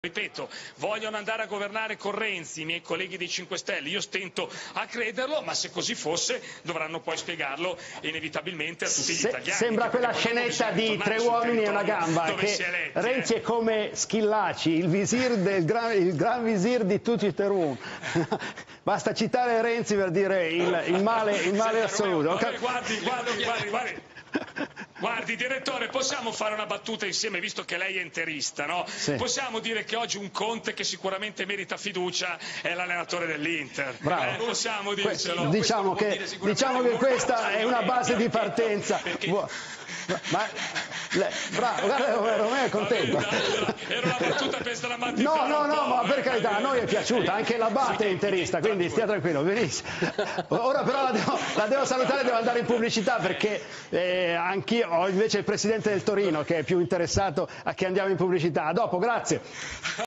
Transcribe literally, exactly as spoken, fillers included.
Ripeto, vogliono andare a governare con Renzi, i miei colleghi dei cinque Stelle, io stento a crederlo, ma se così fosse dovranno poi spiegarlo inevitabilmente a tutti gli se, italiani. Sembra quella scenetta di Tre uomini e una gamba, che eletti, Renzi eh. è come Schillaci, il, visir del gran, il gran visir di tutti i Terun. Basta citare Renzi per dire il, il male, il male assoluto. Vabbè, guardi, guardi, guardi, guardi. Guardi, direttore, possiamo fare una battuta insieme, visto che lei è interista, no? Sì. Possiamo dire che oggi un Conte che sicuramente merita fiducia è l'allenatore dell'Inter. Bravo. Eh, possiamo dircelo. Diciamo che, diciamo che questa è una base di partenza. Perché... Ma, le, bravo, guarda, Romeo è contento. Era una battuta per stramattinare. No, no, no, ma per carità, a noi è piaciuta, anche la Batte è interista, quindi stia tranquillo, benissimo. Ora però la devo, la devo salutare, devo andare in pubblicità perché eh, anch'io ho invece il presidente del Torino che è più interessato a che andiamo in pubblicità. A dopo, grazie.